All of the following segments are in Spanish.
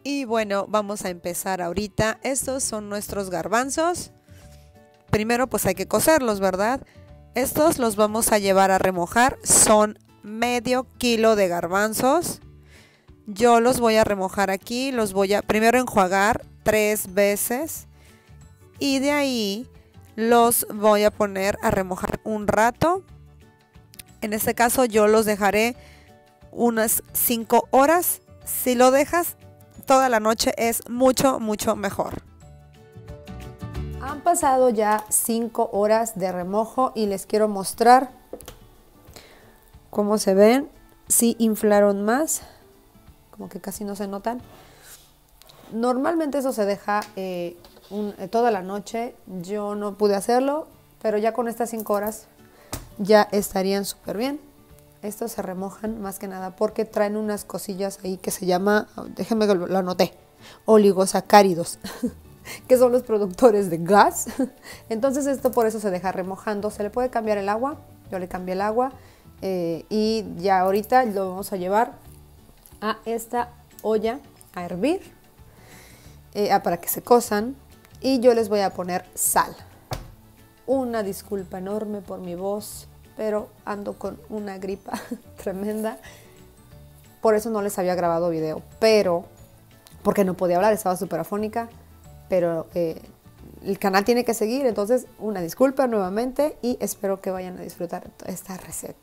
Y bueno, vamos a empezar ahorita. Estos son nuestros garbanzos. Primero pues hay que cocerlos, ¿verdad? Estos los vamos a llevar a remojar. Son medio kilo de garbanzos. Yo los voy a remojar aquí. Los voy a primero enjuagar 3 veces. Y de ahí los voy a poner a remojar un rato. En este caso yo los dejaré unas 5 horas. Si lo dejas toda la noche es mucho mejor. Han pasado ya 5 horas de remojo y les quiero mostrar cómo se ven. Si inflaron más, como que casi no se notan. Normalmente eso se deja toda la noche. Yo no pude hacerlo, pero ya con estas 5 horas ya estarían súper bien. Estos se remojan más que nada porque traen unas cosillas ahí que se llama, déjenme que lo anoté, oligosacáridos, que son los productores de gas. Entonces esto por eso se deja remojando. Se le puede cambiar el agua, yo le cambié el agua y ya ahorita lo vamos a llevar a esta olla a hervir para que se cosan y yo les voy a poner sal. Una disculpa enorme por mi voz, pero ando con una gripa tremenda, por eso no les había grabado video, pero porque no podía hablar, estaba súper afónica, pero el canal tiene que seguir, entonces una disculpa nuevamente y espero que vayan a disfrutar esta receta.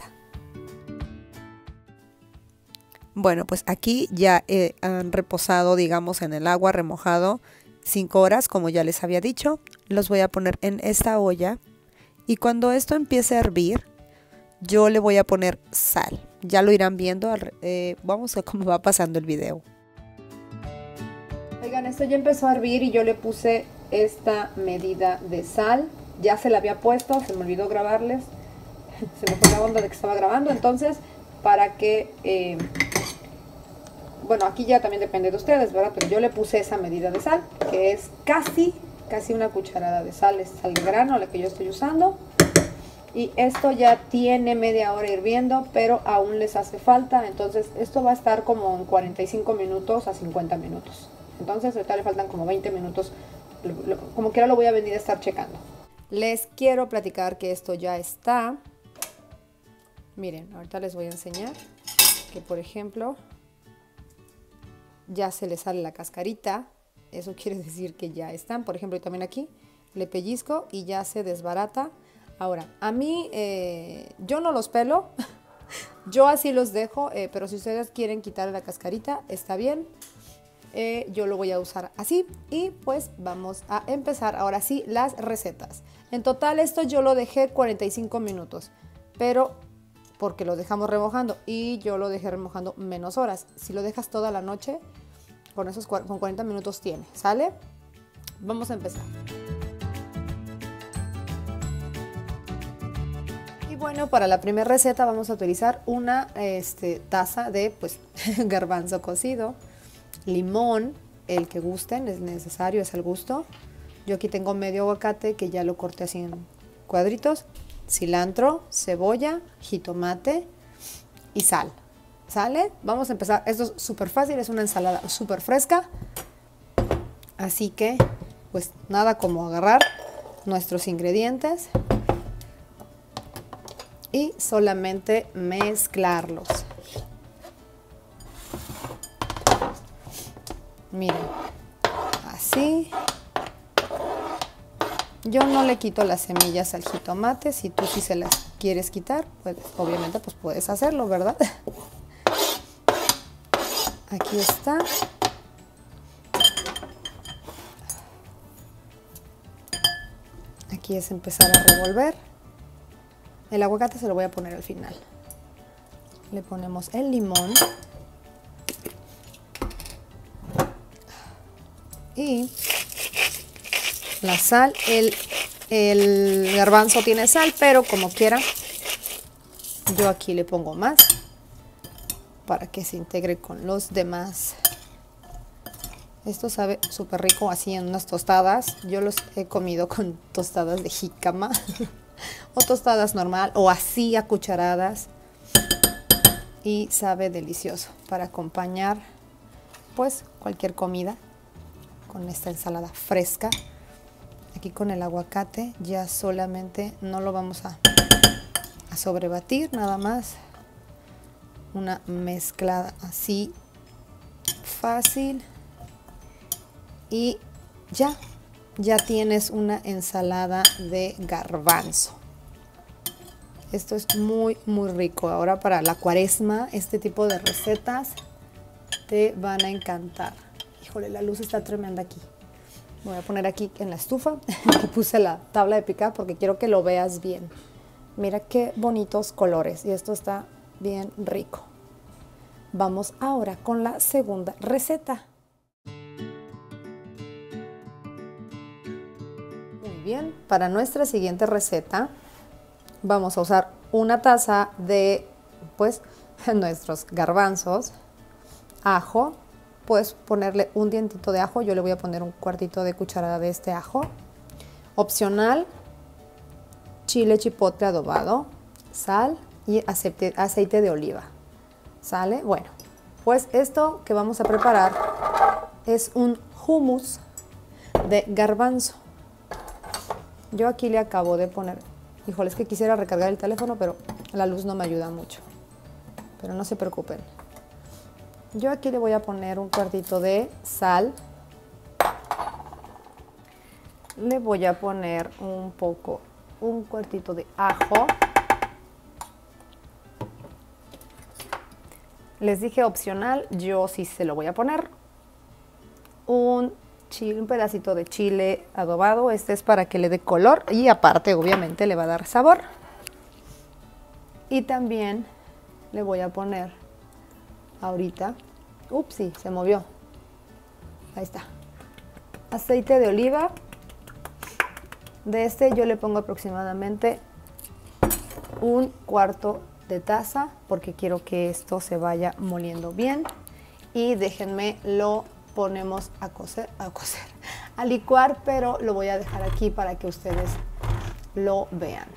Bueno, pues aquí ya han reposado, digamos, en el agua remojado 5 horas, como ya les había dicho. Los voy a poner en esta olla y cuando esto empiece a hervir, yo le voy a poner sal. Ya lo irán viendo, vamos a cómo va pasando el video. Oigan, esto ya empezó a hervir y yo le puse esta medida de sal. Ya se la había puesto, se me olvidó grabarles. Se me fue la onda de que estaba grabando, entonces para que... bueno, aquí ya también depende de ustedes, ¿verdad? Pero yo le puse esa medida de sal, que es casi una cucharada de sal. Es sal de grano la que yo estoy usando. Y esto ya tiene media hora hirviendo, pero aún les hace falta. Entonces esto va a estar como en 45 minutos a 50 minutos. Entonces ahorita le faltan como 20 minutos. Como quiera lo voy a venir a estar checando. Les quiero platicar que esto ya está. Miren, ahorita les voy a enseñar que, por ejemplo, ya se le sale la cascarita. Eso quiere decir que ya están. Por ejemplo, y también aquí le pellizco y ya se desbarata. Ahora, a mí, yo no los pelo, yo así los dejo, pero si ustedes quieren quitarle la cascarita, está bien. Yo lo voy a usar así y pues vamos a empezar ahora sí las recetas. En total esto yo lo dejé 45 minutos, pero porque lo dejamos remojando y yo lo dejé remojando menos horas. Si lo dejas toda la noche, con 40 minutos tiene, ¿sale? Vamos a empezar. Bueno, para la primera receta vamos a utilizar una taza de garbanzo cocido, limón, el que gusten, es necesario, es al gusto. Yo aquí tengo medio aguacate que ya lo corté así en cuadritos, cilantro, cebolla, jitomate y sal. ¿Sale? Vamos a empezar. Esto es súper fácil, es una ensalada súper fresca. Así que, pues nada como agarrar nuestros ingredientes y solamente mezclarlos. Miren, así. Yo no le quito las semillas al jitomate. Si tú sí se las quieres quitar, pues obviamente pues puedes hacerlo, ¿verdad? Aquí está. Aquí es empezar a revolver. El aguacate se lo voy a poner al final. Le ponemos el limón. Y la sal. El garbanzo tiene sal, pero como quiera, yo aquí le pongo más para que se integre con los demás. Esto sabe súper rico así en unas tostadas. Yo los he comido con tostadas de jícama o tostadas normal o así a cucharadas y sabe delicioso para acompañar pues cualquier comida con esta ensalada fresca. Aquí con el aguacate ya solamente no lo vamos a sobrebatir, nada más una mezclada así fácil y ya tienes una ensalada de garbanzo. Esto es muy rico. Ahora para la cuaresma, este tipo de recetas te van a encantar. Híjole, la luz está tremenda aquí. Voy a poner aquí en la estufa. Aquí puse la tabla de picar porque quiero que lo veas bien. Mira qué bonitos colores y esto está bien rico. Vamos ahora con la segunda receta. Muy bien, para nuestra siguiente receta vamos a usar una taza de pues nuestros garbanzos, ajo, puedes ponerle un dientito de ajo, yo le voy a poner un cuartito de cucharada de este ajo, opcional, chile chipotle adobado, sal y aceite de oliva. ¿Sale? Bueno, pues esto que vamos a preparar es un hummus de garbanzo. Yo aquí le acabo de poner, híjole, es que quisiera recargar el teléfono, pero la luz no me ayuda mucho. Pero no se preocupen. Yo aquí le voy a poner un cuartito de sal. Le voy a poner un cuartito de ajo. Les dije opcional, yo sí se lo voy a poner. Un pedacito de chile adobado, este es para que le dé color y aparte obviamente le va a dar sabor. Y también le voy a poner ahorita, upsi, se movió, ahí está, aceite de oliva. De este yo le pongo aproximadamente un cuarto de taza porque quiero que esto se vaya moliendo bien. Y déjenme, lo ponemos a licuar, pero lo voy a dejar aquí para que ustedes lo vean.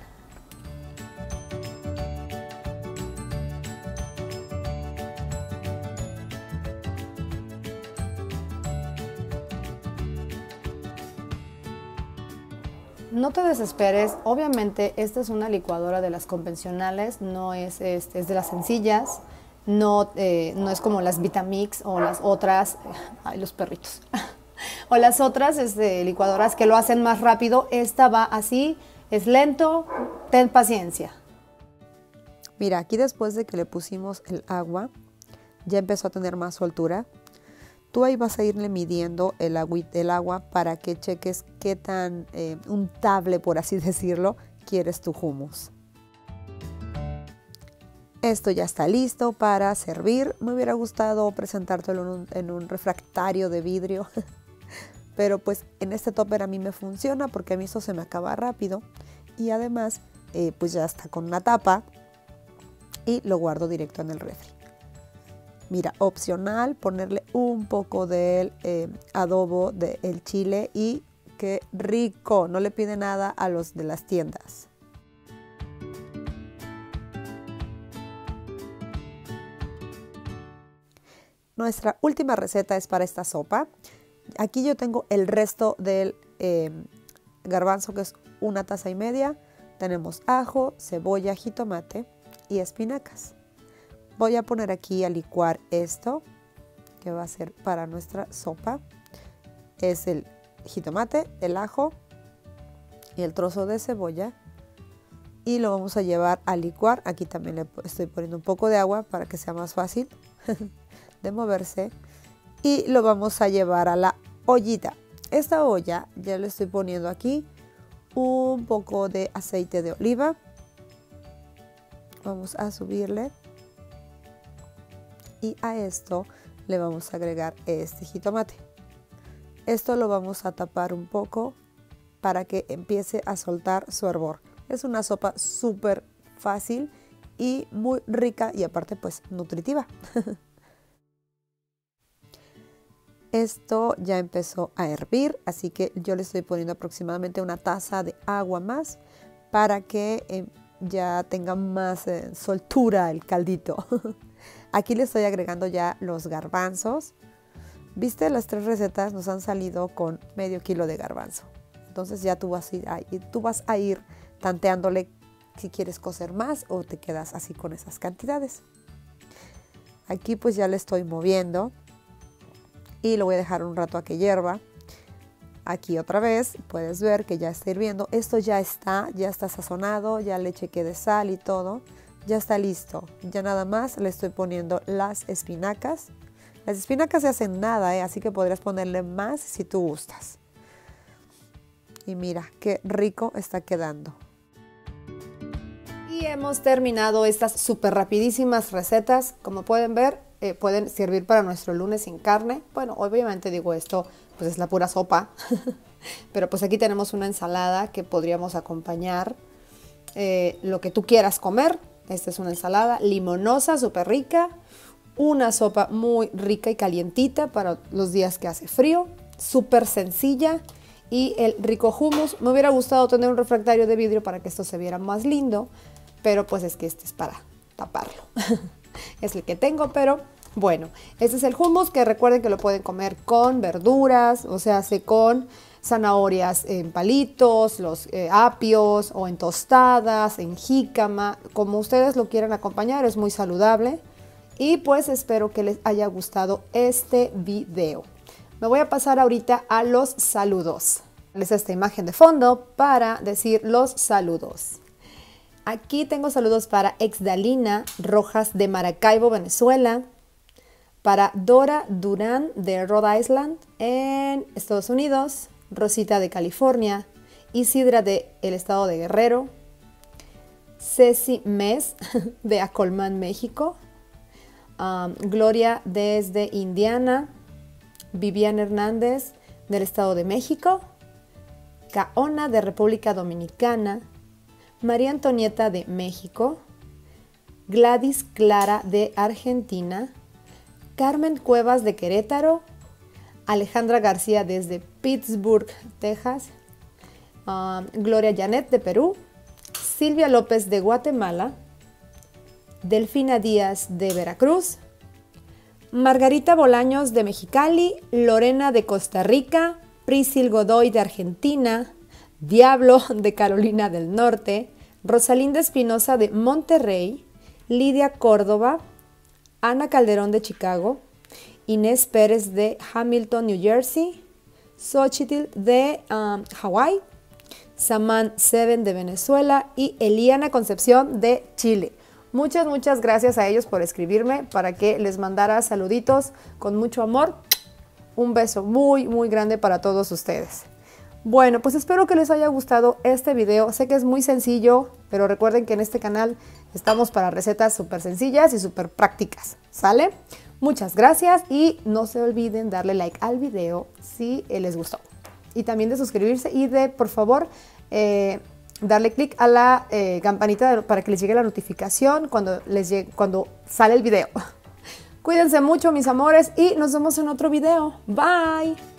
No te desesperes, obviamente esta es una licuadora de las convencionales, no es, es de las sencillas, no es como las Vitamix o las otras, ay, los perritos, o las otras licuadoras que lo hacen más rápido. Esta va así, es lento, ten paciencia. Mira, aquí después de que le pusimos el agua, ya empezó a tener más soltura. Tú ahí vas a irle midiendo el agua para que cheques qué tan untable, por así decirlo, quieres tu hummus. Esto ya está listo para servir. Me hubiera gustado presentártelo en un refractario de vidrio, pero pues en este tupper a mí me funciona porque a mí esto se me acaba rápido y además pues ya está con una tapa y lo guardo directo en el refri. Mira, opcional ponerle un poco del adobo del chile y qué rico, no le pide nada a los de las tiendas. Nuestra última receta es para esta sopa. Aquí yo tengo el resto del garbanzo, que es una taza y media. Tenemos ajo, cebolla, jitomate y espinacas. Voy a poner aquí a licuar esto, que va a ser para nuestra sopa. Es el jitomate, el ajo y el trozo de cebolla. Y lo vamos a llevar a licuar. Aquí también le estoy poniendo un poco de agua para que sea más fácil de moverse. Y lo vamos a llevar a la ollita. Esta olla ya le estoy poniendo aquí un poco de aceite de oliva. Vamos a subirle. Y a esto le vamos a agregar este jitomate. Esto lo vamos a tapar un poco para que empiece a soltar su hervor. Es una sopa súper fácil y muy rica y aparte pues nutritiva. Esto ya empezó a hervir, así que yo le estoy poniendo aproximadamente una taza de agua más para que ya tenga más soltura el caldito. Aquí le estoy agregando ya los garbanzos. ¿Viste? Las 3 recetas nos han salido con medio kilo de garbanzo. Entonces ya tú vas a ir tanteándole si quieres cocer más o te quedas así con esas cantidades. Aquí pues ya le estoy moviendo y lo voy a dejar un rato a que hierva. Aquí otra vez puedes ver que ya está hirviendo. Esto ya está sazonado, ya le chequé de sal y todo. Ya está listo. Ya nada más le estoy poniendo las espinacas. Las espinacas se hacen nada, así que podrías ponerle más si tú gustas. Y mira qué rico está quedando. Y hemos terminado estas súper rapidísimas recetas. Como pueden ver, pueden servir para nuestro lunes sin carne. Bueno, obviamente digo esto, pues es la pura sopa. Pero pues aquí tenemos una ensalada que podríamos acompañar lo que tú quieras comer. Esta es una ensalada limonosa, súper rica. Una sopa muy rica y calientita para los días que hace frío. Súper sencilla. Y el rico hummus. Me hubiera gustado tener un refractario de vidrio para que esto se viera más lindo. Pero pues es que este es para taparlo. Es el que tengo, pero bueno. Este es el hummus, que recuerden que lo pueden comer con verduras. O sea, con zanahorias en palitos, los apios o en tostadas, en jícama. Como ustedes lo quieran acompañar, es muy saludable. Y pues espero que les haya gustado este video. Me voy a pasar ahorita a los saludos. Les esta imagen de fondo para decir los saludos. Aquí tengo saludos para Exdalina Rojas de Maracaibo, Venezuela. Para Dora Durán de Rhode Island en Estados Unidos. Rosita de California. Isidra del estado de Guerrero. Ceci Mes de Acolmán, México. Gloria desde Indiana. Viviana Hernández del Estado de México. Caona de República Dominicana. María Antonieta de México. Gladys Clara de Argentina. Carmen Cuevas de Querétaro. Alejandra García desde Pittsburgh, Texas. Gloria Janet de Perú. Silvia López de Guatemala. Delfina Díaz de Veracruz. Margarita Bolaños de Mexicali. Lorena de Costa Rica. Prisil Godoy de Argentina. Diablo de Carolina del Norte. Rosalinda Espinosa de Monterrey. Lidia Córdoba. Ana Calderón de Chicago. Inés Pérez de Hamilton, New Jersey. Xochitl de Hawái. Saman Seven de Venezuela y Eliana Concepción de Chile. Muchas gracias a ellos por escribirme para que les mandara saluditos con mucho amor. Un beso muy grande para todos ustedes. Bueno, pues espero que les haya gustado este video. Sé que es muy sencillo, pero recuerden que en este canal estamos para recetas súper sencillas y súper prácticas. ¿Sale? Muchas gracias y no se olviden darle like al video si les gustó. Y también de suscribirse y de, por favor, darle clic a la campanita para que les llegue la notificación cuando sale el video. Cuídense mucho, mis amores, y nos vemos en otro video. Bye.